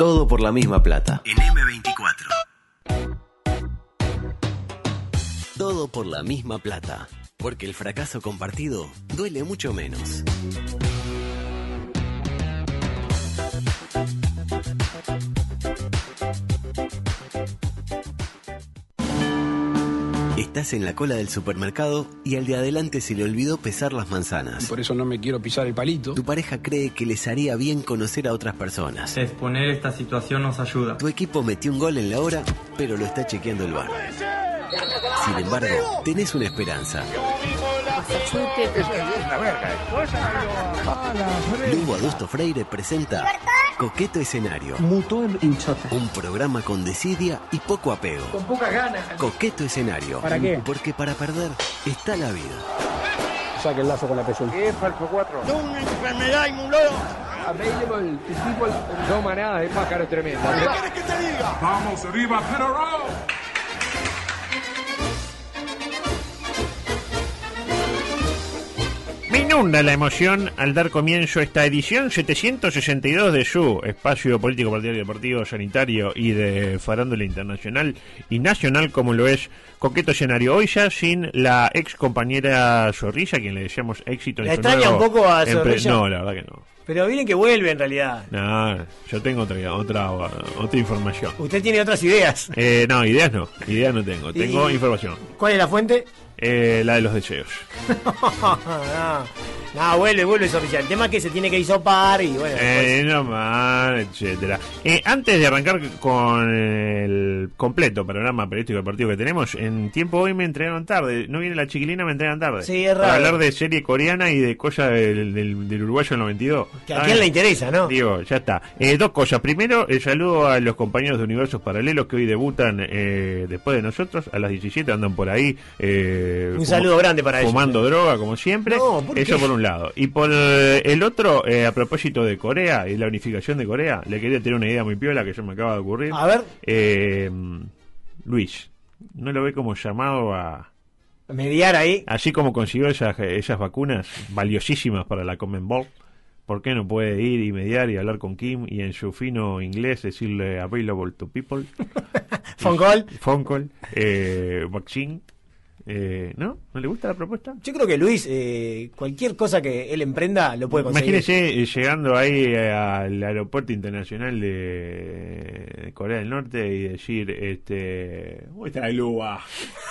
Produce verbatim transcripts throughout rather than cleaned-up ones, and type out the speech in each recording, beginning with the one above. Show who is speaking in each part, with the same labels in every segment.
Speaker 1: Todo por la misma plata.
Speaker 2: En eme veinticuatro.
Speaker 1: Todo por la misma plata. Porque el fracaso compartido duele mucho menos. Estás en la cola del supermercado y al de adelante se le olvidó pesar las manzanas.
Speaker 3: Por eso no me quiero pisar el palito.
Speaker 1: Tu pareja cree que les haría bien conocer a otras personas.
Speaker 4: Exponer esta situación nos ayuda.
Speaker 1: Tu equipo metió un gol en la hora, pero lo está chequeando el V A R. Sin embargo, tenés una esperanza. Lugo Adusto Freire presenta Coqueto Escenario.
Speaker 5: Mutó en hinchota.
Speaker 1: Un programa con desidia y poco apego.
Speaker 5: Con pocas ganas.
Speaker 1: Coqueto Escenario.
Speaker 5: ¿Para qué?
Speaker 1: Porque para perder está la vida.
Speaker 3: Saque el lazo con la pezuña.
Speaker 6: ¿Qué es falso cuatro?
Speaker 7: De una enfermedad inmunológica.
Speaker 6: Available to people. Dos manadas de pájaros tremendas.
Speaker 7: ¿Qué quieres que te diga?
Speaker 8: Vamos arriba, Penarol.
Speaker 9: Me inunda la emoción al dar comienzo a esta edición setecientos sesenta y dos de su espacio político, partidario, deportivo, sanitario y de farándula internacional y nacional, como lo es Coqueto Escenario. Hoy ya sin la ex compañera Zorrilla, a quien le deseamos éxito en
Speaker 10: ¿La
Speaker 9: su
Speaker 10: extraña
Speaker 9: nuevo
Speaker 10: un poco a
Speaker 9: empre-
Speaker 10: Zorrilla?
Speaker 9: No, la verdad que no.
Speaker 10: Pero miren que vuelve en realidad.
Speaker 9: No, yo tengo otra otra otra información.
Speaker 10: Usted tiene otras ideas.
Speaker 9: Eh, no, ideas no, ideas no tengo, tengo
Speaker 10: ¿Y
Speaker 9: información.
Speaker 10: cuál es la fuente?
Speaker 9: Eh, la de los deseos.
Speaker 10: no, no, vuelve, vuelve Zorrilla. El tema es que se tiene que hisopar y bueno.
Speaker 9: Eh, no más, etcétera. Eh, antes de arrancar con el completo panorama periodístico deportivo que tenemos, en tiempo hoy me entregaron tarde. No viene la chiquilina, me entregan tarde.
Speaker 10: Sí, es raro.
Speaker 9: Para hablar de serie coreana y de cosas del, del, del uruguayo del noventa y dos.
Speaker 10: Que a quién le interesa, ¿no?
Speaker 9: Digo, ya está. Eh, dos cosas. Primero, el saludo a los compañeros de Universos Paralelos que hoy debutan eh, después de nosotros. A las diecisiete andan por ahí. Eh,
Speaker 10: Un saludo grande para ellos.
Speaker 9: Fumando droga, como siempre.
Speaker 10: No, ¿por
Speaker 9: Eso
Speaker 10: qué?
Speaker 9: por un lado. Y por eh, el otro, eh, a propósito de Corea y la unificación de Corea, le quería tener una idea muy piola que yo me acaba de ocurrir.
Speaker 10: A ver.
Speaker 9: Eh, Luis, ¿no lo ve como llamado a
Speaker 10: mediar ahí?
Speaker 9: Así como consiguió esas, esas vacunas valiosísimas para la Conmebol, ¿por qué no puede ir y mediar y hablar con Kim y en su fino inglés decirle available to people?
Speaker 10: Phone call.
Speaker 9: Phone call. Eh, vaccine. Eh, ¿No? ¿No le gusta la propuesta?
Speaker 10: Yo creo que Luis, eh, cualquier cosa que él emprenda lo puede conseguir.
Speaker 9: Imagínese eh, llegando ahí eh, al aeropuerto internacional de, de Corea del Norte y decir, este, ¿dónde está el U A?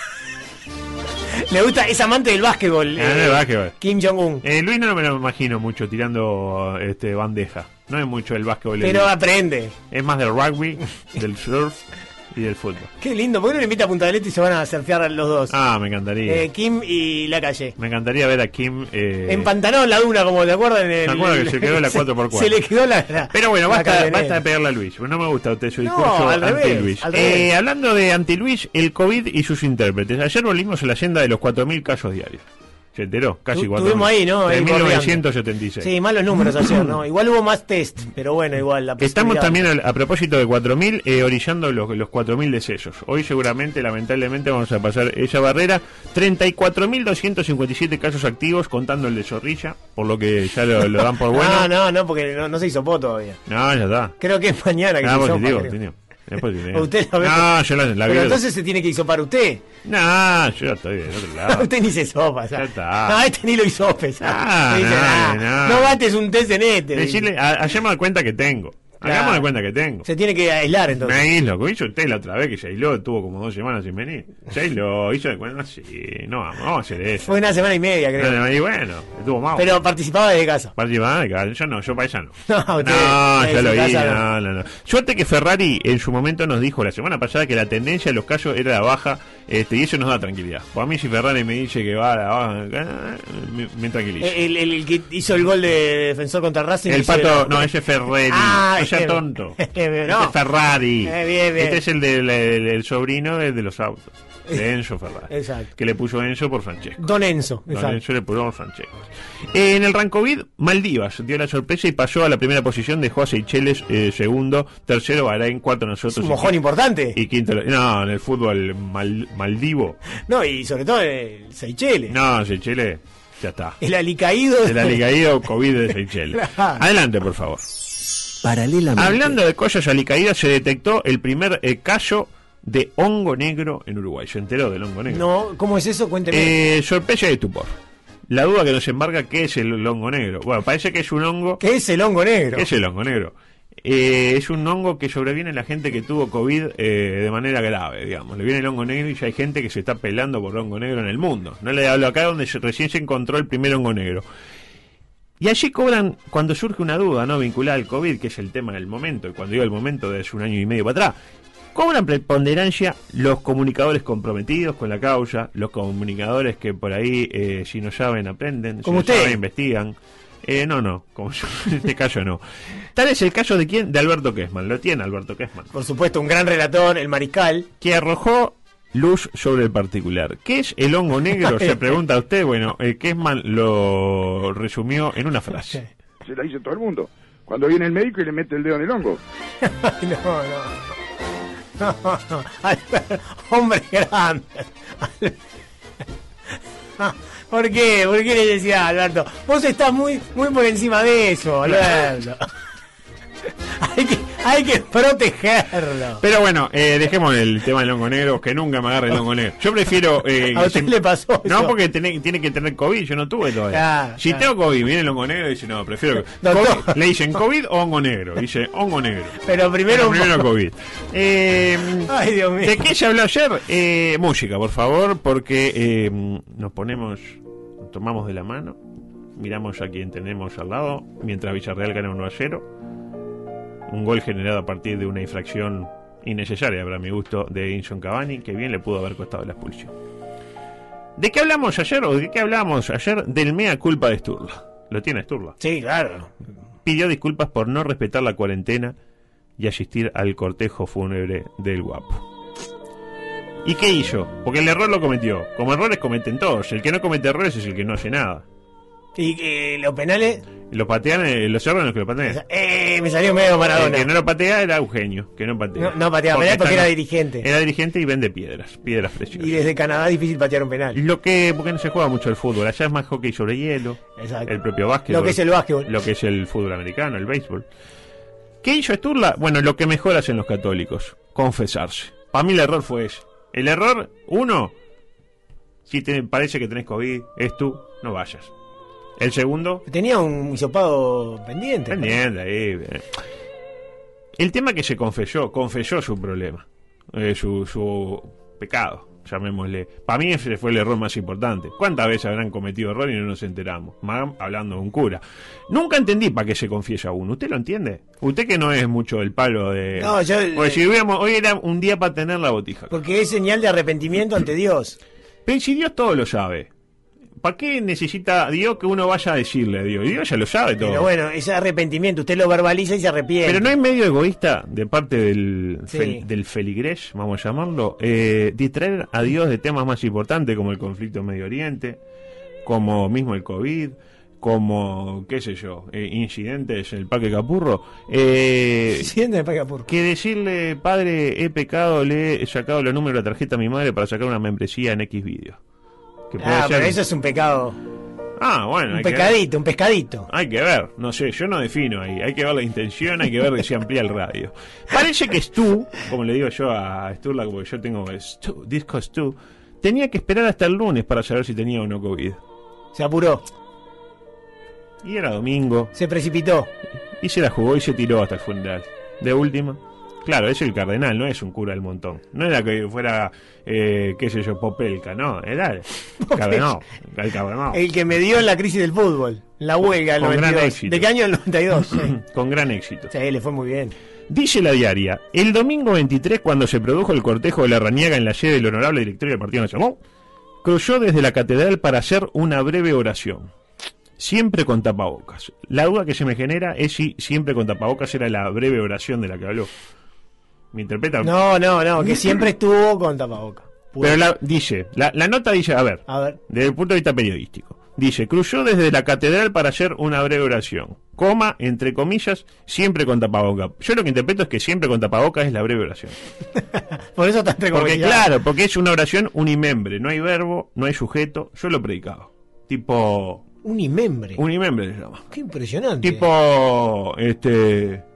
Speaker 10: Le gusta, es amante del básquetbol.
Speaker 9: Ah,
Speaker 10: eh,
Speaker 9: no, básquetbol.
Speaker 10: Kim Jong-un.
Speaker 9: Eh, Luis no me lo imagino mucho tirando este bandeja. No es mucho el básquetbol.
Speaker 10: Pero
Speaker 9: el,
Speaker 10: aprende.
Speaker 9: Es más del rugby, del surf y del fútbol.
Speaker 10: Qué lindo, ¿por qué no le invita a Punta del Este y se van a surfear los dos?
Speaker 9: Ah, me encantaría.
Speaker 10: Eh, Kim y la calle.
Speaker 9: Me encantaría ver a Kim. Eh...
Speaker 10: Empantanado en la duna, como te acuerdas. En el,
Speaker 9: ¿Te acuerdas que se quedó la cuatro por cuatro?
Speaker 10: Se le quedó la. la
Speaker 9: Pero bueno,
Speaker 10: la
Speaker 9: basta,
Speaker 10: cadena.
Speaker 9: basta de pegarle a Luis. No me gusta usted su
Speaker 10: No,
Speaker 9: discurso
Speaker 10: al revés,
Speaker 9: anti-Luis.
Speaker 10: al
Speaker 9: Eh,
Speaker 10: revés.
Speaker 9: hablando de anti-Luis, el COVID y sus intérpretes. Ayer volvimos a la senda de los cuatro mil casos diarios. ¿Se enteró? Casi
Speaker 10: Tu-
Speaker 9: cuatro mil.
Speaker 10: Tuvimos ahí, ¿no? Ahí
Speaker 9: De mil novecientos setenta y seis.
Speaker 10: Sí, malos números ayer, ¿no? Igual hubo más test, pero bueno, igual la
Speaker 9: Estamos
Speaker 10: posibilidad.
Speaker 9: también, a, a propósito de cuatro mil, eh, orillando los, los cuatro mil decesos. Hoy seguramente, lamentablemente, vamos a pasar esa barrera. treinta y cuatro mil doscientos cincuenta y siete casos activos, contando el de Zorrilla, por lo que ya lo, lo dan por bueno.
Speaker 10: No, no, no, porque no, no se hisopó todavía.
Speaker 9: No, ya está.
Speaker 10: Creo que es mañana que
Speaker 9: Ah,
Speaker 10: se hisopa,
Speaker 9: positivo,
Speaker 10: creo.
Speaker 9: positivo. Es positivo.
Speaker 10: Usted la ve.
Speaker 9: No, yo la, la
Speaker 10: Pero
Speaker 9: vi-
Speaker 10: entonces se tiene que hisopar usted.
Speaker 9: No, yo ya estoy del otro lado.
Speaker 10: Usted ni se sopa,
Speaker 9: Ya está.
Speaker 10: No, este ni lo hisope, ¿sabes?
Speaker 9: Ah,
Speaker 10: Me dice,
Speaker 9: no,
Speaker 10: "Ah,
Speaker 9: no.
Speaker 10: no bates un test en este.
Speaker 9: Decirle, ha- hagamos de cuenta que tengo.
Speaker 10: Claro.
Speaker 9: Hagamos de cuenta que tengo.
Speaker 10: Se tiene que aislar entonces.
Speaker 9: Me aíslo, como hizo usted la otra vez que se aisló, tuvo como dos semanas sin venir. Se aisló, hizo de cuenta, sí, no vamos, vamos a hacer eso.
Speaker 10: Fue una semana y media, creo.
Speaker 9: Y bueno, estuvo mal.
Speaker 10: Pero participaba desde casa.
Speaker 9: Participaba de casa. Yo no, yo para allá no.
Speaker 10: No, usted,
Speaker 9: No,
Speaker 10: desde
Speaker 9: ya lo
Speaker 10: su
Speaker 9: vi,
Speaker 10: casa
Speaker 9: no, no, no. Suerte que Ferrari en su momento nos dijo la semana pasada que la tendencia de los casos era la baja, este, y eso nos da tranquilidad. Pues a mí si Ferrari me dice que va a la baja, eh, me, me tranquiliza.
Speaker 10: El, el, el que hizo el gol de defensor contra Racing.
Speaker 9: El
Speaker 10: hizo
Speaker 9: pato,
Speaker 10: el-
Speaker 9: no, ese es Ferrari,
Speaker 10: Ah,
Speaker 9: no sea
Speaker 10: ese-
Speaker 9: tonto.
Speaker 10: no.
Speaker 9: Este es Ferrari.
Speaker 10: Eh, bien, bien.
Speaker 9: Este es el del el, el sobrino de, de los autos, de Enzo Ferrari.
Speaker 10: Exacto.
Speaker 9: Que le puso Enzo por Francesco.
Speaker 10: Don Enzo.
Speaker 9: Don
Speaker 10: Exacto.
Speaker 9: Enzo le puso por Francesco. Eh, en el Rancovid, Maldivas dio la sorpresa y pasó a la primera posición, dejó a Seychelles eh, segundo, tercero Bahrein, cuarto nosotros.
Speaker 10: Es un
Speaker 9: y
Speaker 10: mojón
Speaker 9: quinto-
Speaker 10: importante.
Speaker 9: Y quinto, no, en el fútbol mal- maldivo.
Speaker 10: No, y sobre todo el Seychelles.
Speaker 9: No, Seychelles, ya está.
Speaker 10: El alicaído.
Speaker 9: El alicaído COVID de Seychelles.
Speaker 10: Claro.
Speaker 9: Adelante, por favor.
Speaker 1: paralelamente.
Speaker 9: Hablando de cosas alicaídas, se detectó el primer eh, caso de hongo negro en Uruguay. ¿Se enteró del hongo negro?
Speaker 10: No, ¿cómo es eso? Cuénteme.
Speaker 9: Eh, sorpresa y estupor. La duda que nos embarga, ¿qué es el hongo negro? Bueno, parece que es un hongo...
Speaker 10: ¿Qué es el hongo negro?
Speaker 9: ¿Qué es el hongo negro? Eh, es un hongo que sobreviene en la gente que tuvo COVID eh, de manera grave, digamos. Le viene el hongo negro y ya hay gente que se está pelando por hongo negro en el mundo. No le hablo acá donde se, recién se encontró el primer hongo negro. Y allí cobran, cuando surge una duda no vinculada al COVID, que es el tema del momento, y cuando digo el momento de hace un año y medio para atrás, cobran preponderancia los comunicadores comprometidos con la causa, los comunicadores que por ahí, eh, si no saben, aprenden, si
Speaker 10: como
Speaker 9: no
Speaker 10: usted
Speaker 9: saben, investigan. Eh, no, no, como yo, en este caso no. Tal es el caso de quién, de Alberto Kessman, lo tiene Alberto Kessman.
Speaker 10: Por supuesto, un gran relator, el mariscal.
Speaker 9: Que arrojó luz sobre el particular. ¿Qué es el hongo negro? Se pregunta usted. Bueno, eh, Kessman lo resumió en una frase.
Speaker 2: Se la dice todo el mundo. Cuando viene el médico y le mete el dedo en el hongo.
Speaker 10: no, no. No, no. Alberto, hombre grande. ¿Por qué? ¿Por qué le decía Alberto? Vos estás muy muy por encima de eso, Alberto. hay, que, hay que protegerlo.
Speaker 9: Pero bueno, eh, dejemos el tema del hongo negro, que nunca me agarre el hongo negro. Yo prefiero... Eh,
Speaker 10: ¿A usted
Speaker 9: si,
Speaker 10: le pasó eso?
Speaker 9: No, porque tiene, tiene que tener COVID, yo no tuve todavía.
Speaker 10: Ah,
Speaker 9: si
Speaker 10: ah.
Speaker 9: tengo COVID, viene el hongo negro y dice, no, prefiero...
Speaker 10: Doctor.
Speaker 9: COVID, le dicen COVID o hongo negro. Dice hongo negro.
Speaker 10: Pero primero...
Speaker 9: Pero primero COVID. Eh,
Speaker 10: Ay, Dios mío.
Speaker 9: ¿De qué se habló ayer? Eh, música, por favor, porque eh, nos ponemos... tomamos de la mano, miramos a quien tenemos al lado, mientras Villarreal gana uno a cero, un gol generado a partir de una infracción innecesaria para mi gusto de Edinson Cavani, que bien le pudo haber costado la expulsión. ¿De qué hablamos ayer o de qué hablamos ayer? Del mea culpa de Sturla. ¿Lo tiene Sturla?
Speaker 10: Sí, claro.
Speaker 9: Pidió disculpas por no respetar la cuarentena y asistir al cortejo fúnebre del Guapo. ¿Y qué hizo? Porque el error lo cometió. Como errores cometen todos. El que no comete errores es el que no hace nada.
Speaker 10: ¿Y eh, los penales?
Speaker 9: Los patean, eh, los errores los que lo patean.
Speaker 10: Eh, me salió medio Maradona.
Speaker 9: El que no lo patea era Eugenio, que no patea.
Speaker 10: No, no pateaba penal porque era dirigente.
Speaker 9: Era dirigente y vende piedras, piedras preciosas.
Speaker 10: Y desde Canadá es difícil patear un penal.
Speaker 9: Lo que, porque no se juega mucho el fútbol. Allá es más hockey sobre hielo.
Speaker 10: Exacto.
Speaker 9: El propio básquetbol.
Speaker 10: Lo que es el básquetbol.
Speaker 9: Lo que es el fútbol americano, el béisbol. ¿Qué hizo Sturla? Bueno, lo que mejor hacen los católicos. Confesarse. Para mí el error fue ese. El error, uno, si te parece que tenés COVID, es tú, no vayas. El segundo...
Speaker 10: Tenía un hisopado pendiente.
Speaker 9: Pendiente, ahí. El tema que se confesó, confesó su problema, eh, su, su pecado, llamémosle. Para mí ese fue el error más importante. ¿Cuántas veces habrán cometido error y no nos enteramos? Más hablando de un cura. Nunca entendí para qué se confiesa uno. ¿Usted lo entiende? Usted que no es mucho el palo de...
Speaker 10: No, yo...
Speaker 9: Porque si hubiéramos, hoy era un día para tener la botija.
Speaker 10: Porque es señal de arrepentimiento ante Dios.
Speaker 9: Pero si Dios todo lo sabe, ¿para qué necesita Dios que uno vaya a decirle a Dios? Dios ya lo sabe todo.
Speaker 10: Pero bueno, ese arrepentimiento, usted lo verbaliza y se arrepiente.
Speaker 9: Pero no es medio egoísta de parte del,
Speaker 10: Sí.
Speaker 9: fel, del feligrés, vamos a llamarlo, eh, distraer a Dios de temas más importantes como el conflicto en Medio Oriente, como mismo el COVID, como, qué sé yo, eh, incidentes en el Parque Capurro. Eh,
Speaker 10: Incidentes en el Parque Capurro.
Speaker 9: Que decirle, padre, he pecado, le he sacado los números de la tarjeta a mi madre para sacar una membresía en X vídeo. Que puede
Speaker 10: Ah,
Speaker 9: ser...
Speaker 10: pero eso es un pecado.
Speaker 9: Ah, bueno.
Speaker 10: Un
Speaker 9: hay
Speaker 10: pecadito,
Speaker 9: que
Speaker 10: un pescadito.
Speaker 9: Hay que ver, no sé, yo no defino ahí. Hay que ver la intención, hay que ver que se amplía el radio. Parece que Stu, como le digo yo a Sturla, porque yo tengo Stu, disco Stu, tenía que esperar hasta el lunes para saber si tenía o no COVID.
Speaker 10: Se apuró.
Speaker 9: Y era domingo.
Speaker 10: Se precipitó.
Speaker 9: Y se la jugó y se tiró hasta el funeral. De última. Claro, es el cardenal, no es un cura del montón. No era que fuera, eh, qué sé yo, Popelka, no. Era el cardenal. El cardenal.
Speaker 10: El que me dio en la crisis del fútbol. La huelga del
Speaker 9: Con gran
Speaker 10: noventa y dos.
Speaker 9: éxito.
Speaker 10: ¿De qué año? El noventa y dos. Sí.
Speaker 9: Con gran éxito.
Speaker 10: Sí, le fue muy bien.
Speaker 9: Dice la diaria, el domingo veintitrés, cuando se produjo el cortejo de la Rañaga en la sede del honorable directorio del Partido Nacional, cruzó desde la catedral para hacer una breve oración. Siempre con tapabocas. La duda que se me genera es si siempre con tapabocas era la breve oración de la que habló. ¿Me interpreta?
Speaker 10: No, no, no, que siempre estuvo con tapabocas.
Speaker 9: Pero la, dice, la, la nota dice, a ver,
Speaker 10: A ver.
Speaker 9: desde el punto de vista periodístico, dice, cruzó desde la catedral para hacer una breve oración, coma, entre comillas, siempre con tapabocas. Yo lo que interpreto es que siempre con tapabocas es la breve oración.
Speaker 10: Por eso está entre
Speaker 9: Porque
Speaker 10: comillas.
Speaker 9: claro, porque es una oración unimembre, no hay verbo, no hay sujeto, yo lo he predicado. Tipo...
Speaker 10: Unimembre.
Speaker 9: Unimembre se llama.
Speaker 10: Qué impresionante.
Speaker 9: Tipo, este,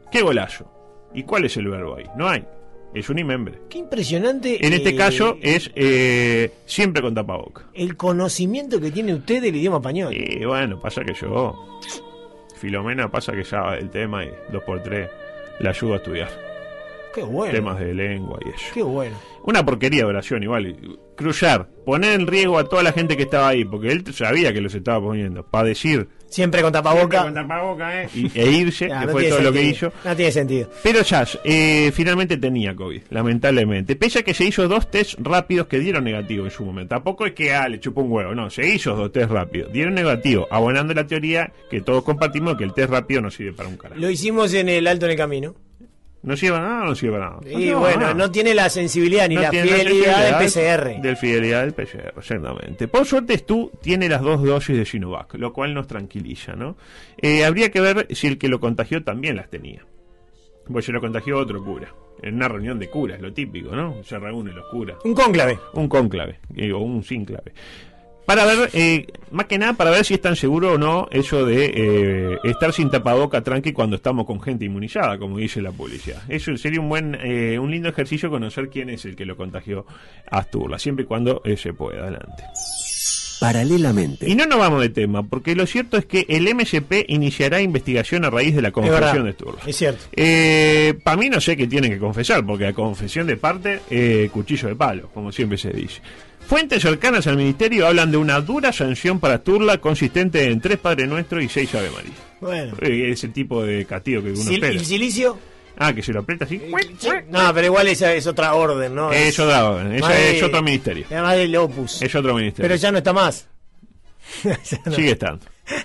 Speaker 9: ¿Qué golazo? ¿Y cuál es el verbo ahí? No hay. Es un imembre.
Speaker 10: Qué impresionante.
Speaker 9: En este
Speaker 10: eh,
Speaker 9: caso es eh, siempre con tapaboca.
Speaker 10: El conocimiento que tiene usted del idioma español.
Speaker 9: Y bueno, pasa que yo, Filomena, pasa que sabe el tema y dos por tres la ayudo a estudiar.
Speaker 10: Qué bueno.
Speaker 9: Temas de lengua y eso.
Speaker 10: Qué bueno.
Speaker 9: Una porquería de oración igual. Cruzar, poner en riesgo a toda la gente que estaba ahí, porque él sabía que los estaba poniendo, para decir...
Speaker 10: Siempre con tapaboca.
Speaker 9: Siempre con tapaboca, ¿eh? Y, e irse,
Speaker 10: Ya,
Speaker 9: que
Speaker 10: no
Speaker 9: fue
Speaker 10: tiene
Speaker 9: todo lo que
Speaker 10: sentido.
Speaker 9: hizo.
Speaker 10: No tiene sentido.
Speaker 9: Pero Chas, eh, finalmente tenía COVID, lamentablemente. Pese a que se hizo dos test rápidos que dieron negativo en su momento. Tampoco es que ah, le chupó un huevo, no, se hizo dos test rápidos. Dieron negativo, abonando la teoría que todos compartimos que el test rápido no sirve para un carajo.
Speaker 10: Lo hicimos en el Alto en el Camino.
Speaker 9: ¿No sirve para nada o no sirve para nada? No
Speaker 10: Y
Speaker 9: sirve
Speaker 10: bueno,
Speaker 9: para nada.
Speaker 10: no tiene la sensibilidad ni
Speaker 9: No
Speaker 10: la
Speaker 9: tiene la
Speaker 10: fidelidad del
Speaker 9: sensibilidad
Speaker 10: P C R.
Speaker 9: Del fidelidad del P C R, exactamente. Por suerte, Stu tiene las dos dosis de Sinovac, lo cual nos tranquiliza, ¿no? Eh, habría que ver si el que lo contagió también las tenía. Pues se lo contagió otro cura. En una reunión de curas, lo típico, ¿no? Se reúnen los curas.
Speaker 10: Un cónclave.
Speaker 9: Un cónclave, eh, o un sínclave. Para ver, eh, más que nada, para ver si es tan seguro o no eso de eh, estar sin tapaboca tranqui cuando estamos con gente inmunizada, como dice la policía. Eso sería un buen, eh, un lindo ejercicio conocer quién es el que lo contagió a Asturla, siempre y cuando eh, se pueda. Adelante.
Speaker 1: Paralelamente.
Speaker 9: Y no nos vamos de tema, porque lo cierto es que el M S P iniciará investigación a raíz de la confesión de Asturla.
Speaker 10: Es cierto.
Speaker 9: Eh, para mí no sé qué tienen que confesar, porque la confesión de parte, eh, cuchillo de palo, como siempre se dice. Fuentes cercanas al ministerio hablan de una dura sanción para Asturla consistente en tres Padre Nuestro y seis Ave María.
Speaker 10: Bueno.
Speaker 9: Eh, ese tipo de castigo que uno
Speaker 10: Sil-
Speaker 9: espera.
Speaker 10: ¿Y el silicio?
Speaker 9: Ah, que se lo aprieta así.
Speaker 10: No, pero igual esa es otra orden, ¿no?
Speaker 9: Es otra orden, esa
Speaker 10: más
Speaker 9: es
Speaker 10: de-
Speaker 9: otro ministerio.
Speaker 10: Además del Opus.
Speaker 9: Es otro ministerio.
Speaker 10: Pero ya no está más. Ya no.
Speaker 9: Sigue estando.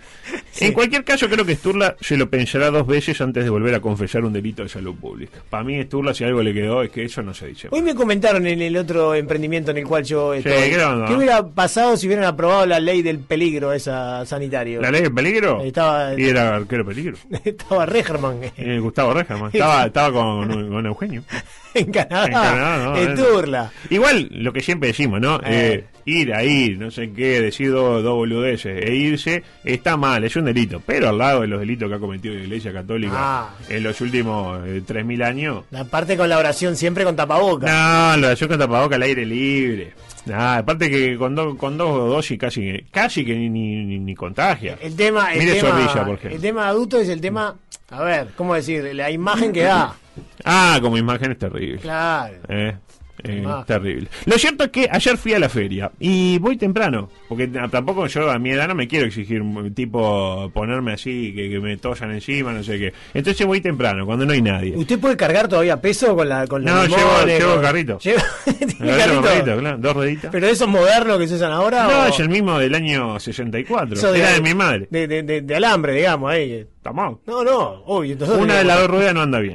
Speaker 10: Sí.
Speaker 9: En cualquier caso, creo que Sturla se lo pensará dos veces antes de volver a confesar un delito de salud pública. Para mí, Sturla, si algo le quedó, es que eso no se dice.
Speaker 10: Hoy me comentaron en el otro emprendimiento en el cual yo estoy.
Speaker 9: ¿qué onda?
Speaker 10: ¿Qué hubiera pasado si hubieran aprobado la ley del peligro esa sanitario?
Speaker 9: ¿La ley del peligro?
Speaker 10: Estaba-
Speaker 9: Y era arquero peligro.
Speaker 10: Estaba Regerman
Speaker 9: Eh, Gustavo Regerman. Estaba, estaba con, con Eugenio.
Speaker 10: en Canadá,
Speaker 9: En Canadá, no,
Speaker 10: en
Speaker 9: eh,
Speaker 10: Turla.
Speaker 9: Igual, lo que siempre decimos, ¿no?
Speaker 10: Eh.
Speaker 9: Eh, ir a ir, no sé qué, decir dos, dos boludeces e irse, está mal, es un delito. Pero al lado de los delitos que ha cometido la Iglesia Católica
Speaker 10: Ah.
Speaker 9: en los últimos eh, tres mil años.
Speaker 10: La parte con la oración siempre con tapaboca.
Speaker 9: No, la oración con tapaboca al aire libre. Nah, aparte que con, do- con dos dosis casi, casi que ni, ni, ni contagia.
Speaker 10: El tema, el
Speaker 9: Mire
Speaker 10: tema,
Speaker 9: Zorrilla, por ejemplo.
Speaker 10: el tema adulto es el tema, a ver, ¿cómo decir? La imagen que da.
Speaker 9: Ah, como imagen es terrible.
Speaker 10: Claro.
Speaker 9: Eh, eh,
Speaker 10: Imagen.
Speaker 9: terrible. Lo cierto es que ayer fui a la feria y voy temprano, porque t- tampoco yo a mi edad no me quiero exigir mm, tipo ponerme así, que, que me tosan encima, no sé qué. Entonces voy temprano, cuando no hay nadie.
Speaker 10: ¿Usted puede cargar todavía peso con la con
Speaker 9: No,
Speaker 10: los
Speaker 9: llevo,
Speaker 10: limones,
Speaker 9: llevo
Speaker 10: con-
Speaker 9: carrito.
Speaker 10: Lleva- ¿Tiene
Speaker 9: Llevo
Speaker 10: carrito?
Speaker 9: carrito, claro, dos rueditas.
Speaker 10: ¿Pero esos modernos que se usan ahora?
Speaker 9: No,
Speaker 10: o-
Speaker 9: es el mismo del año sesenta y cuatro.
Speaker 10: Eso
Speaker 9: Era de mi madre.
Speaker 10: De, de, de, de alambre, digamos, ahí.
Speaker 9: Tamam.
Speaker 10: No, no, obvio. nosotros
Speaker 9: Una de
Speaker 10: tenemos-
Speaker 9: las dos ruedas no anda bien.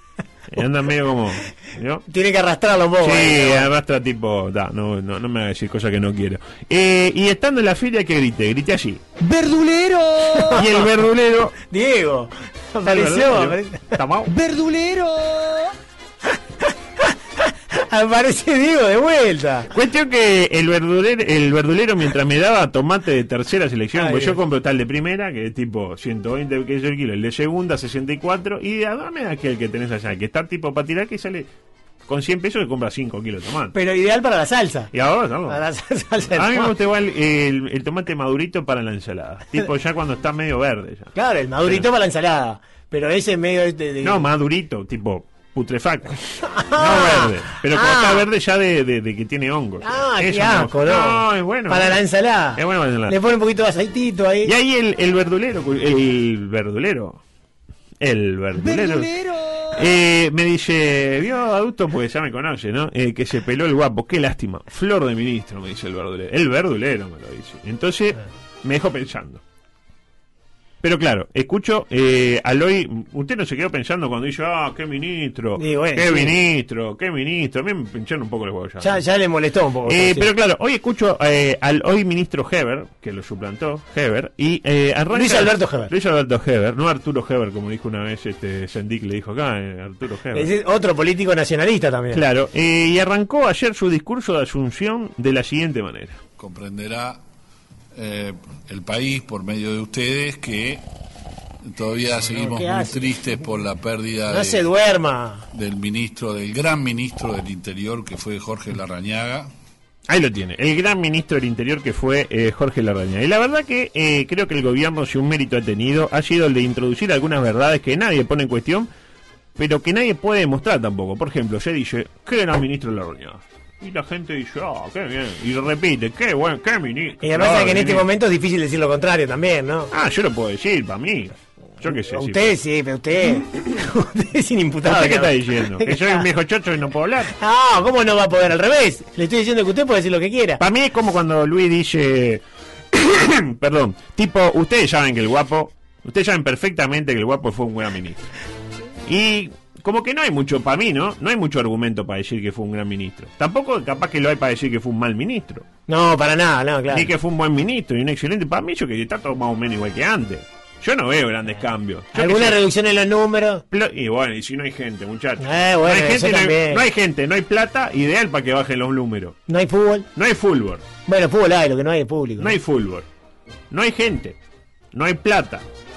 Speaker 9: Anda medio como. ¿no?
Speaker 10: Tiene que arrastrarlo un poco.
Speaker 9: Sí,
Speaker 10: ahí, ¿no?
Speaker 9: arrastra tipo. Da, no, no, no me va a decir cosas que no quiero. Eh, y estando en la feria, que grité, grité así.
Speaker 10: ¡Verdulero!
Speaker 9: Y el verdulero.
Speaker 10: Diego, apareció,
Speaker 9: verdulero.
Speaker 10: apareció.
Speaker 9: Tamam.
Speaker 10: ¡Verdulero! Aparece Diego de vuelta.
Speaker 9: Cuestión que el verdulero, el verdulero mientras me daba tomate de tercera selección,
Speaker 10: Ay,
Speaker 9: pues yo
Speaker 10: Dios.
Speaker 9: compro tal de primera, que es tipo ciento veinte que es el kilo, el de segunda sesenta y cuatro, y dame aquel que tenés allá, que está tipo para tirar, que sale con cien pesos y compra cinco kilos de tomate.
Speaker 10: Pero ideal para la salsa.
Speaker 9: Y ahora, ¿no?
Speaker 10: Para la salsa de
Speaker 9: A mí me
Speaker 10: tomate.
Speaker 9: gusta igual el, el tomate madurito para la ensalada. Tipo ya cuando está medio verde ya.
Speaker 10: Claro, el madurito para la ensalada. Pero ese medio de, de-
Speaker 9: No, madurito, tipo putrefacto. No verde. Pero cuando
Speaker 10: Ah.
Speaker 9: está verde ya de, de, de que tiene hongos.
Speaker 10: Ah,
Speaker 9: Eso
Speaker 10: qué
Speaker 9: me
Speaker 10: asco,
Speaker 9: gusta.
Speaker 10: ¿no?
Speaker 9: No, es bueno.
Speaker 10: Para la ensalada.
Speaker 9: Es bueno para la ensalada.
Speaker 10: Le pone un poquito de aceitito ahí.
Speaker 9: Y ahí el, el verdulero, el verdulero, el verdulero, eh, me dice, vio adulto, pues ya me conoce, ¿no? Eh, que se peló el guapo, qué lástima. Flor de ministro, me dice el verdulero. El verdulero me lo dice. Entonces me dejó pensando. Pero claro, escucho eh, al hoy, usted no se quedó pensando cuando dice, ah, qué ministro,
Speaker 10: Y bueno,
Speaker 9: qué
Speaker 10: sí.
Speaker 9: ministro, qué ministro. A mí me pincharon un poco los huevos ya.
Speaker 10: Ya, ya le molestó un poco.
Speaker 9: Eh,
Speaker 10: sí.
Speaker 9: Pero claro, hoy escucho eh, al hoy ministro Heber, que lo suplantó, Heber, y eh, arranca...
Speaker 10: Luis Alberto Heber.
Speaker 9: Luis Alberto Heber, no Arturo Heber, como dijo una vez este Sendik, le dijo acá, eh, Arturo Heber.
Speaker 10: Ese es otro político nacionalista también.
Speaker 9: Claro, eh, y arrancó ayer su discurso de asunción de la siguiente manera.
Speaker 5: Comprenderá eh, el país por medio de ustedes que Todavía seguimos
Speaker 10: ¿qué
Speaker 5: muy
Speaker 10: hace?
Speaker 5: tristes por la pérdida
Speaker 10: No
Speaker 5: de-
Speaker 10: se duerma.
Speaker 5: del ministro, del gran ministro del Interior, que fue Jorge Larrañaga.
Speaker 9: Ahí lo tiene, el gran ministro del Interior que fue eh, Jorge Larrañaga. Y la verdad que eh, creo que el gobierno, si un mérito ha tenido, ha sido el de introducir algunas verdades que nadie pone en cuestión, pero que nadie puede demostrar tampoco. Por ejemplo, se dice, qué gran ministro Larrañaga. Y la gente dice, ah, qué bien. Y repite, qué buen, qué ministro.
Speaker 10: Y además
Speaker 9: Claro,
Speaker 10: que en este
Speaker 9: ministro.
Speaker 10: momento es difícil decir lo contrario también, ¿no?
Speaker 9: Ah, yo lo puedo decir, para mí. Yo qué sé. si-
Speaker 10: Usted sí, pero usted, usted es inimputable.
Speaker 9: ¿Usted qué está
Speaker 10: digamos.
Speaker 9: diciendo? ¿Que soy un viejo chocho y no puedo hablar?
Speaker 10: No, ¿cómo no va a poder? Al revés. Le estoy diciendo que usted puede decir lo que quiera.
Speaker 9: Para mí es como cuando Luis dice, perdón, tipo, ustedes saben que el guapo, ustedes saben perfectamente que el guapo fue un gran ministro. Y como que no hay mucho, para mí, ¿no? No hay mucho argumento para decir que fue un gran ministro. Tampoco capaz que lo hay para decir que fue un mal ministro.
Speaker 10: No, para nada, no, claro.
Speaker 9: Ni que fue un buen ministro y un excelente. Para mí yo que está todo más o menos igual que antes. Yo no veo grandes cambios. Yo
Speaker 10: ¿Alguna
Speaker 9: que sé,
Speaker 10: reducción en los números?
Speaker 9: plo- Y bueno, y si no hay gente, muchachos.
Speaker 10: Eh, bueno,
Speaker 9: no, hay
Speaker 10: eso
Speaker 9: gente, no, hay,
Speaker 10: también.
Speaker 9: no hay gente, no hay plata, ideal para que bajen los números.
Speaker 10: ¿No hay fútbol?
Speaker 9: No hay fútbol.
Speaker 10: Bueno, fútbol hay, lo que no hay es público.
Speaker 9: No hay fútbol. No hay gente. No hay plata.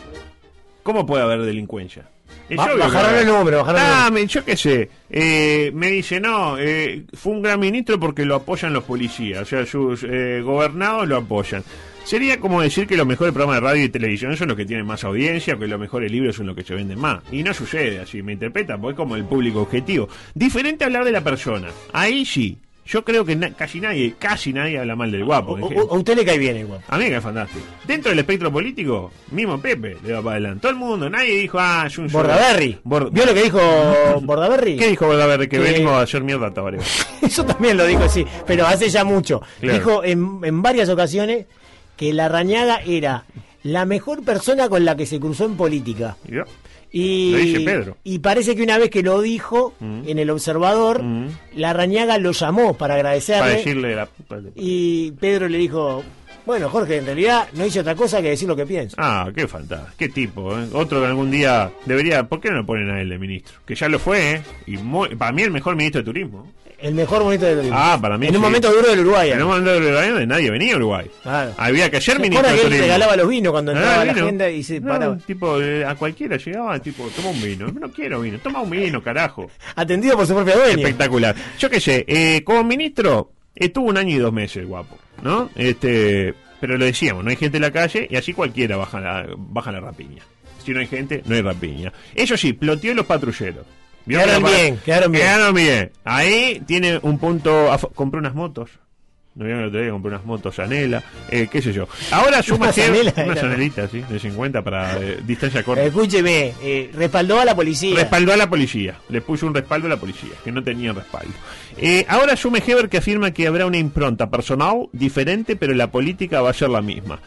Speaker 9: ¿Cómo puede haber delincuencia? Es
Speaker 10: Ba-
Speaker 9: obvio que
Speaker 10: bajaron
Speaker 9: va a
Speaker 10: el
Speaker 9: haber.
Speaker 10: número, bajaron el
Speaker 9: Ah,
Speaker 10: número.
Speaker 9: me- yo qué sé. Eh, me dice, no, eh, fue un gran ministro porque lo apoyan los policías. O sea, sus eh, gobernados lo apoyan. Sería como decir que los mejores programas de radio y televisión son los que tienen más audiencia, que los mejores libros son los que se venden más. Y no sucede así, me interpreta, porque es como el público objetivo. Diferente a hablar de la persona. Ahí sí. Yo creo que na- casi nadie, casi nadie habla mal del guapo. por
Speaker 10: O-
Speaker 9: ejemplo.
Speaker 10: o- a usted le cae bien el guapo.
Speaker 9: A mí me cae fantástico. Dentro del espectro político, mismo Pepe le va para adelante. Todo el mundo, nadie dijo, ah, es un
Speaker 10: Bordaberry.
Speaker 9: Bord-
Speaker 10: ¿Vio lo que dijo Bordaberry?
Speaker 9: ¿Qué dijo Bordaberry? Que
Speaker 10: Que-
Speaker 9: venimos a hacer mierda a Tabaré.
Speaker 10: Eso también lo dijo, sí, pero hace ya mucho.
Speaker 9: Claro.
Speaker 10: Dijo en, en varias ocasiones que Larrañaga era la mejor persona con la que se cruzó en política.
Speaker 9: ¿Y yo?
Speaker 10: Y,
Speaker 9: Lo dice Pedro.
Speaker 10: y parece que una vez que lo dijo
Speaker 9: Mm.
Speaker 10: en El Observador,
Speaker 9: Mm.
Speaker 10: Larrañaga lo llamó para agradecerle.
Speaker 9: Para decirle la puta de-
Speaker 10: Y Pedro le dijo, bueno, Jorge, en realidad no hice otra cosa que decir lo que pienso.
Speaker 9: Ah, qué fantástico. Qué tipo, ¿eh? Otro que algún día debería... ¿Por qué no lo ponen a él de ministro? Que ya lo fue, ¿eh? Y muy- para mí el mejor ministro de turismo.
Speaker 10: El mejor bonito del turismo.
Speaker 9: Ah, para mí
Speaker 10: En un
Speaker 9: sí.
Speaker 10: momento duro del Uruguay.
Speaker 9: En un momento de Uruguay donde nadie venía a Uruguay.
Speaker 10: Claro.
Speaker 9: Había que ser
Speaker 10: ¿Se
Speaker 9: ministro
Speaker 10: acuerda
Speaker 9: de
Speaker 10: que él
Speaker 9: turismo.
Speaker 10: regalaba los vinos cuando entraba
Speaker 9: Ah,
Speaker 10: la
Speaker 9: vino.
Speaker 10: agenda y se
Speaker 9: No,
Speaker 10: paraba?
Speaker 9: tipo, eh, a cualquiera llegaba, tipo, toma un vino. No quiero vino, toma un vino, carajo.
Speaker 10: Atendido por su propia dueña.
Speaker 9: Espectacular. Yo qué sé, eh, como ministro estuvo un año y dos meses, el guapo, ¿no? Este, pero lo decíamos, no hay gente en la calle y así cualquiera baja la, baja la rapiña. Si no hay gente, no hay rapiña. Eso sí, ploteó los patrulleros. ¿Vio
Speaker 10: Quedaron
Speaker 9: que la-
Speaker 10: bien, quedaron bien.
Speaker 9: Quedaron bien. Ahí tiene un punto. a fa- compró unas motos. No vieron el otro día, compré unas motos Anela, eh, qué sé yo. Ahora suma
Speaker 10: Unas
Speaker 9: que-
Speaker 10: Anela,
Speaker 9: unas
Speaker 10: era.
Speaker 9: Anelitas, sí, de cincuenta para eh, distancia corta.
Speaker 10: Escúcheme, eh, respaldó a la policía.
Speaker 9: Respaldó a la policía, le puso un respaldo a la policía, que no tenía respaldo. Eh, ahora asume Heber que afirma que habrá una impronta personal diferente, pero la política va a ser la misma.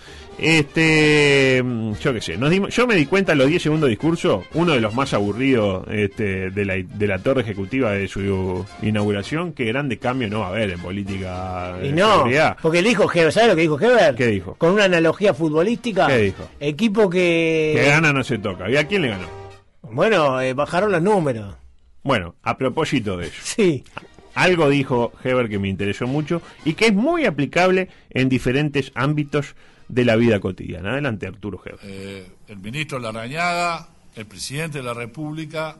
Speaker 9: Este, mm, yo qué sé, nos dimos, yo me di cuenta en los diez segundos de discurso, uno de los más aburridos este, de, la, de la torre ejecutiva de su inauguración, que grande cambio no va a haber en política de
Speaker 10: Y no,
Speaker 9: seguridad.
Speaker 10: porque le dijo Heber, ¿sabe lo que dijo Heber?
Speaker 9: ¿Qué dijo?
Speaker 10: Con una analogía futbolística.
Speaker 9: ¿Qué dijo?
Speaker 10: Equipo que...
Speaker 9: Que gana no se toca. ¿Y a quién le ganó?
Speaker 10: Bueno, eh, bajaron los números.
Speaker 9: Bueno, a propósito de eso.
Speaker 10: Sí.
Speaker 9: Algo dijo Heber que me interesó mucho y que es muy aplicable en diferentes ámbitos de la vida cotidiana. Adelante, Arturo Heber.
Speaker 5: Eh, el ministro Larrañaga, el presidente de la República,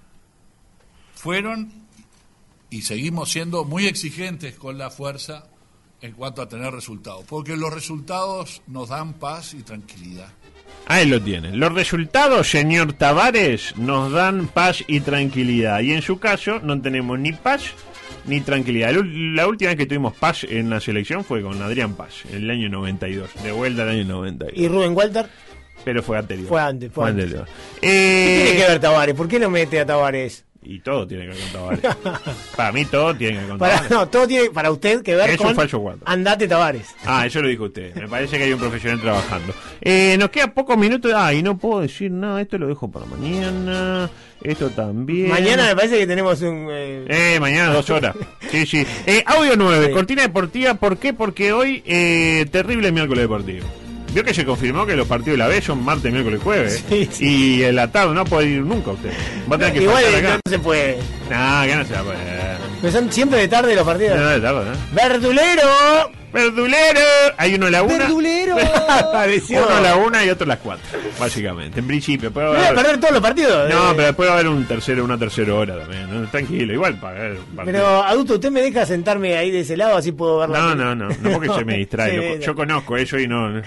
Speaker 5: fueron y seguimos siendo muy exigentes con la fuerza en cuanto a tener resultados, porque los resultados nos dan paz y tranquilidad.
Speaker 9: Ahí lo tienen. Los resultados, señor Tavares, nos dan paz y tranquilidad. Y en su caso no tenemos ni paz ni tranquilidad. La, ul- la última vez que tuvimos paz en la selección fue con Adrián Paz, en el año noventa y dos. De vuelta al año noventa y dos.
Speaker 10: ¿Y Rubén Walter?
Speaker 9: Pero fue anterior.
Speaker 10: Fue antes, fue antes.
Speaker 9: anterior.
Speaker 10: ¿Qué
Speaker 9: Eh,
Speaker 10: tiene que ver Tavares? ¿Por qué no mete a Tavares?
Speaker 9: Y todo tiene que ver con Tavares. Para mí todo tiene que ver con
Speaker 10: Para,
Speaker 9: Tavares.
Speaker 10: no, todo tiene para usted que ver
Speaker 9: Es un
Speaker 10: con
Speaker 9: falso cuatro.
Speaker 10: Andate Tavares.
Speaker 9: Ah, eso lo dijo usted. Me parece que hay un profesional trabajando. Eh, nos queda pocos minutos. Ah, y no puedo decir nada. Esto lo dejo para mañana. Esto también.
Speaker 10: Mañana me parece que tenemos un... Eh...
Speaker 9: Eh, mañana dos horas. Sí, sí. Eh, audio nueve,
Speaker 10: Sí.
Speaker 9: cortina deportiva. ¿Por qué? Porque hoy, eh, terrible miércoles deportivo. Vio que se confirmó que los partidos de la B son martes, miércoles, jueves.
Speaker 10: Sí, sí.
Speaker 9: Y el atado no puede ir nunca usted. Va a tener que
Speaker 10: Igual
Speaker 9: faltar
Speaker 10: no
Speaker 9: acá.
Speaker 10: se puede.
Speaker 9: Nah, que no se va a poder.
Speaker 10: Pero son siempre de tarde los partidos.
Speaker 9: No, de tarde, ¿eh?
Speaker 10: ¡Verdulero!
Speaker 9: ¡Verdulero! Hay uno a la una.
Speaker 10: ¡Verdulero!
Speaker 9: Uno a la una y otro a las cuatro, básicamente. En principio. Puede
Speaker 10: Voy
Speaker 9: haber...
Speaker 10: a perder todos los partidos.
Speaker 9: No,
Speaker 10: eh.
Speaker 9: pero puede haber un tercero, una tercera hora también. ¿no? Tranquilo, igual para ver un partido.
Speaker 10: Pero, adulto, ¿usted me deja sentarme ahí de ese lado así puedo ver la
Speaker 9: No,
Speaker 10: tele?
Speaker 9: no, no, no porque se me distrae.
Speaker 10: Sí,
Speaker 9: loco.
Speaker 10: no.
Speaker 9: Yo conozco eso y no.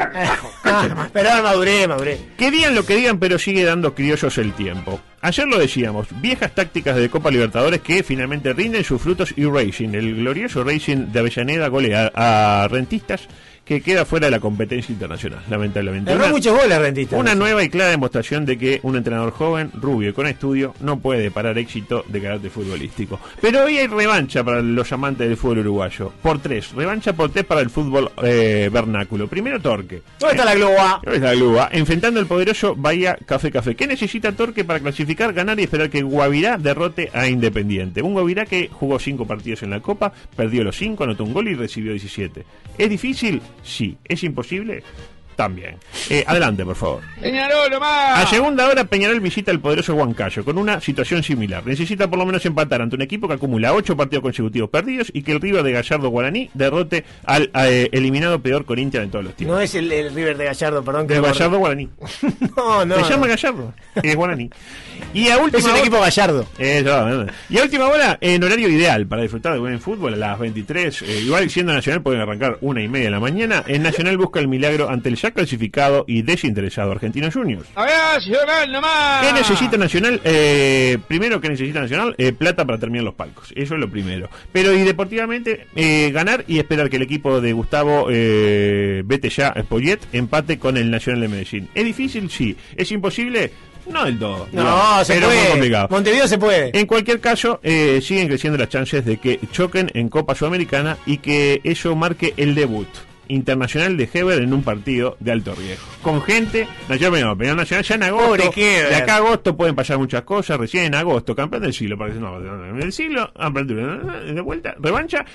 Speaker 10: Ah, pero ahora maduré, maduré.
Speaker 9: Que digan lo que digan, pero sigue dando criollos el tiempo. Ayer lo decíamos, viejas tácticas de Copa Libertadores que finalmente rinden sus frutos y Racing, el glorioso Racing de Avellaneda, golea a Rentistas, que queda fuera de la competencia internacional, lamentablemente.
Speaker 10: Erró muchos goles, Rentistas.
Speaker 9: Una nueva y clara demostración de que un entrenador joven, rubio y con estudio no puede parar éxito de carácter futbolístico. Pero hoy hay revancha para los amantes del fútbol uruguayo. Por tres, revancha por tres para el fútbol eh, vernáculo. Primero Torque.
Speaker 10: ¿Dónde está la Globa?
Speaker 9: ¿Dónde está la Globa? Enfrentando al poderoso Bahía Café Café. ¿Qué necesita Torque para clasificar, ganar y esperar que Guavirá derrote a Independiente? Un Guavirá que jugó cinco partidos en la Copa, perdió los cinco, anotó un gol y recibió diecisiete. ¿Es difícil? Sí. ¿Es imposible? También. Eh, adelante, por favor.
Speaker 6: Peñarol, más.
Speaker 9: A segunda hora, Peñarol visita al poderoso Huancayo con una situación similar. Necesita por lo menos empatar ante un equipo que acumula ocho partidos consecutivos perdidos y que el River de Gallardo Guaraní derrote al eh, eliminado peor Corinthians de todos los tiempos.
Speaker 10: No es el, el River de Gallardo, perdón. Que
Speaker 9: De
Speaker 10: lo-
Speaker 9: Gallardo Guaraní.
Speaker 10: No, no.
Speaker 9: Se
Speaker 10: no.
Speaker 9: llama Gallardo. Es Guaraní. Y a última
Speaker 10: Es un
Speaker 9: hora-
Speaker 10: equipo Gallardo.
Speaker 9: Eso, y a última hora, en horario ideal para disfrutar de buen fútbol, a las veintitrés, eh, igual siendo Nacional pueden arrancar una y media de la mañana, el Nacional busca el milagro ante el ya clasificado y desinteresado Argentinos Juniors.
Speaker 6: Nacional, nomás.
Speaker 9: ¿Qué necesita Nacional? Eh, primero, ¿qué necesita Nacional? Eh, plata para terminar los palcos. Eso es lo primero. Pero y deportivamente, eh, ganar y esperar que el equipo de Gustavo eh, Vete ya, Spollet, empate con el Nacional de Medellín. ¿Es difícil? Sí. ¿Es imposible? No del todo.
Speaker 10: No,
Speaker 9: digamos,
Speaker 10: se
Speaker 9: pero muy
Speaker 10: puede.
Speaker 9: complicado.
Speaker 10: Montevideo se puede.
Speaker 9: En cualquier caso, eh, siguen creciendo las chances de que choquen en Copa Sudamericana y que eso marque el debut internacional de Heber en un partido de alto riesgo. Con gente, Nacional, Peñarol Nacional ya en agosto.
Speaker 10: Pobre Heber.
Speaker 9: De acá a agosto pueden pasar muchas cosas. Recién en agosto, campeón del siglo, parece no, del siglo, apertura, de vuelta, revancha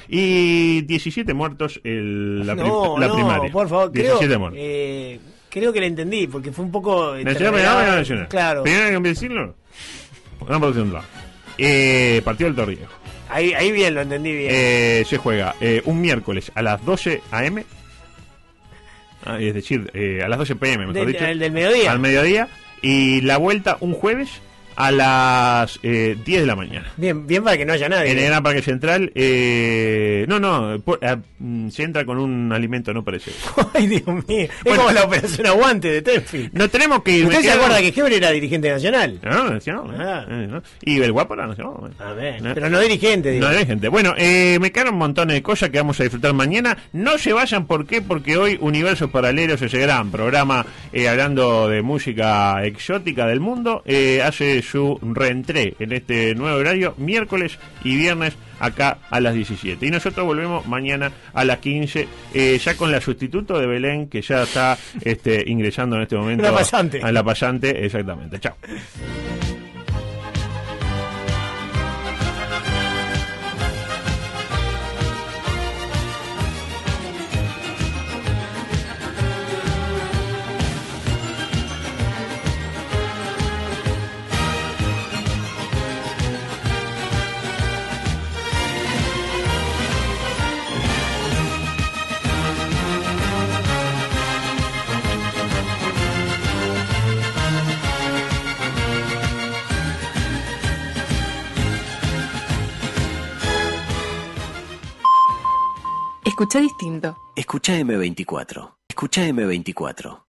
Speaker 9: y diecisiete muertos el, la, prim-
Speaker 10: No,
Speaker 9: la
Speaker 10: no,
Speaker 9: primaria.
Speaker 10: por favor,
Speaker 9: diecisiete
Speaker 10: creo,
Speaker 9: muertos.
Speaker 10: eh, creo que le entendí, porque fue un poco...
Speaker 9: Nacional,
Speaker 10: extrañado.
Speaker 9: Peñarol, Peñarol Nacional.
Speaker 10: Claro.
Speaker 9: Peñarol campeón del siglo. Una producción de eh, partido de alto riesgo.
Speaker 10: Ahí, ahí bien, lo entendí bien.
Speaker 9: Eh, se juega eh, un miércoles a las doce a eme, ah, es decir, eh, a las doce pe eme, mejor
Speaker 10: Del-
Speaker 9: dicho.
Speaker 10: el del mediodía.
Speaker 9: Al mediodía. Y la vuelta un jueves a las eh, diez de la mañana.
Speaker 10: Bien, bien para que no haya nadie.
Speaker 9: En el Gran Parque Central, eh, no, no, por- eh, mm, se entra con un alimento no perecedero.
Speaker 10: Ay, Dios mío. Es
Speaker 9: Bueno.
Speaker 10: como la operación Aguante de Tenfield.
Speaker 9: No tenemos que ir.
Speaker 10: ¿Usted
Speaker 9: me
Speaker 10: se
Speaker 9: quedo-
Speaker 10: acuerda que Heber era dirigente nacional?
Speaker 9: No, nacional.
Speaker 10: Ah.
Speaker 9: eh, ¿no? Y el guapo era nacional. eh.
Speaker 10: A ver,
Speaker 9: ¿Eh?
Speaker 10: pero no dirigente, digo.
Speaker 9: No hay gente. Bueno, eh, me quedan un montón de cosas que vamos a disfrutar mañana. No se vayan, ¿por qué? Porque hoy Universos Paralelos, ese gran programa eh, hablando de música exótica del mundo, eh, hace su reentré en este nuevo horario, miércoles y viernes, acá a las diecisiete. Y nosotros volvemos mañana a las quince, eh, ya con la sustituto de Belén, que ya está este, ingresando en este momento.
Speaker 10: La pasante.
Speaker 9: A la pasante, exactamente. Chao.
Speaker 11: Escucha distinto.
Speaker 1: Escucha eme veinticuatro. Escucha eme veinticuatro.